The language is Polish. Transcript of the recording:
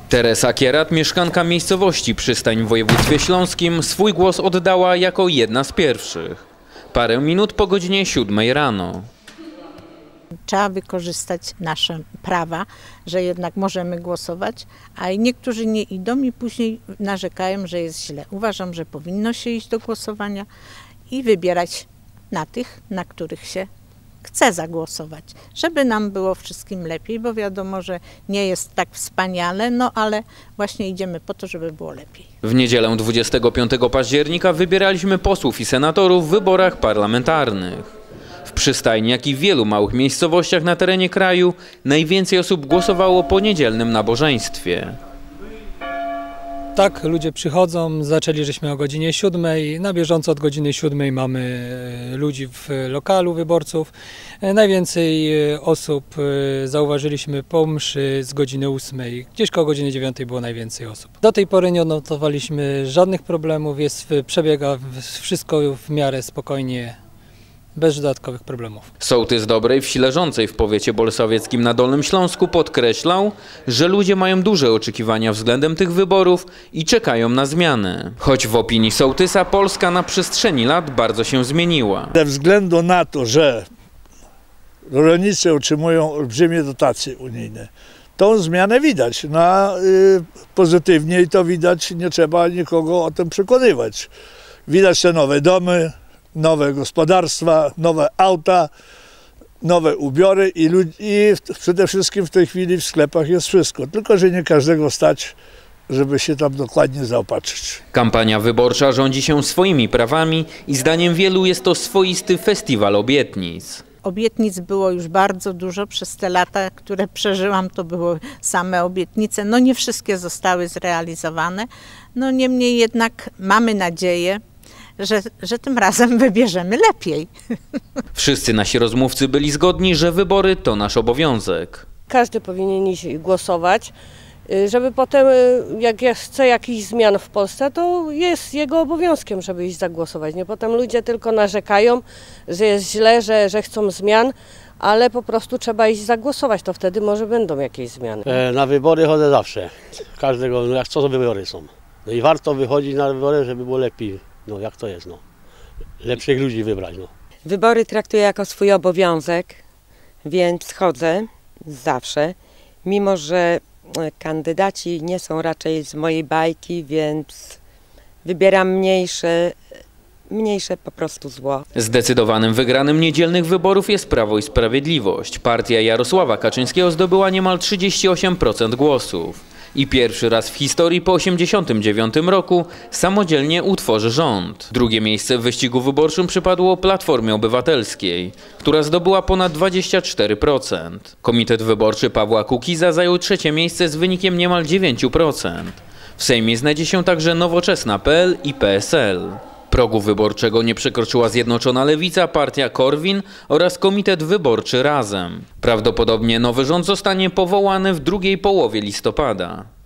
Teresa Kierat, mieszkanka miejscowości Przystań w województwie śląskim, swój głos oddała jako jedna z pierwszych. Parę minut po godzinie 7 rano. Trzeba wykorzystać nasze prawa, że jednak możemy głosować, a niektórzy nie idą i później narzekają, że jest źle. Uważam, że powinno się iść do głosowania i wybierać na tych, na których się chce zagłosować, żeby nam było wszystkim lepiej, bo wiadomo, że nie jest tak wspaniale, no ale właśnie idziemy po to, żeby było lepiej. W niedzielę 25 października wybieraliśmy posłów i senatorów w wyborach parlamentarnych. W Przystajni, jak i w wielu małych miejscowościach na terenie kraju najwięcej osób głosowało po niedzielnym nabożeństwie. Tak, ludzie przychodzą, żeśmy o godzinie 7, na bieżąco od godziny 7 mamy ludzi w lokalu wyborców. Najwięcej osób zauważyliśmy po mszy z godziny 8, gdzieś koło godziny 9 było najwięcej osób. Do tej pory nie odnotowaliśmy żadnych problemów, przebiega wszystko w miarę spokojnie. Bez dodatkowych problemów. Sołtys Dobrej, wsi leżącej w powiecie bolesławieckim na Dolnym Śląsku, podkreślał, że ludzie mają duże oczekiwania względem tych wyborów i czekają na zmiany. Choć w opinii sołtysa Polska na przestrzeni lat bardzo się zmieniła. Ze względu na to, że rolnicy otrzymują olbrzymie dotacje unijne, tą zmianę widać pozytywnie i to widać, nie trzeba nikogo o tym przekonywać. Widać te nowe domy, nowe gospodarstwa, nowe auta, nowe ubiory i przede wszystkim w tej chwili w sklepach jest wszystko. Tylko że nie każdego stać, żeby się tam dokładnie zaopatrzyć. Kampania wyborcza rządzi się swoimi prawami i zdaniem wielu jest to swoisty festiwal obietnic. Obietnic było już bardzo dużo. Przez te lata, które przeżyłam, to były same obietnice. No nie wszystkie zostały zrealizowane. No niemniej jednak mamy nadzieję, że tym razem wybierzemy lepiej. Wszyscy nasi rozmówcy byli zgodni, że wybory to nasz obowiązek. Każdy powinien iść głosować, żeby potem, jak chce jakichś zmian w Polsce, to jest jego obowiązkiem, żeby iść zagłosować. Nie potem ludzie tylko narzekają, że jest źle, że chcą zmian, ale po prostu trzeba iść zagłosować, to wtedy może będą jakieś zmiany. Na wybory chodzę zawsze, każdego, jak co to wybory są. No i warto wychodzić na wybory, żeby było lepiej. No jak to jest, no. Lepszych ludzi wybrać, no. Wybory traktuję jako swój obowiązek, więc chodzę zawsze, mimo że kandydaci nie są raczej z mojej bajki, więc wybieram mniejsze po prostu zło. Zdecydowanym wygranym niedzielnych wyborów jest Prawo i Sprawiedliwość. Partia Jarosława Kaczyńskiego zdobyła niemal 38% głosów. I pierwszy raz w historii po 1989 roku samodzielnie utworzy rząd. Drugie miejsce w wyścigu wyborczym przypadło Platformie Obywatelskiej, która zdobyła ponad 24%. Komitet Wyborczy Pawła Kukiza zajął trzecie miejsce z wynikiem niemal 9%. W Sejmie znajdzie się także Nowoczesna.pl i PSL. Progu wyborczego nie przekroczyła Zjednoczona Lewica, partia Korwin oraz Komitet Wyborczy Razem. Prawdopodobnie nowy rząd zostanie powołany w drugiej połowie listopada.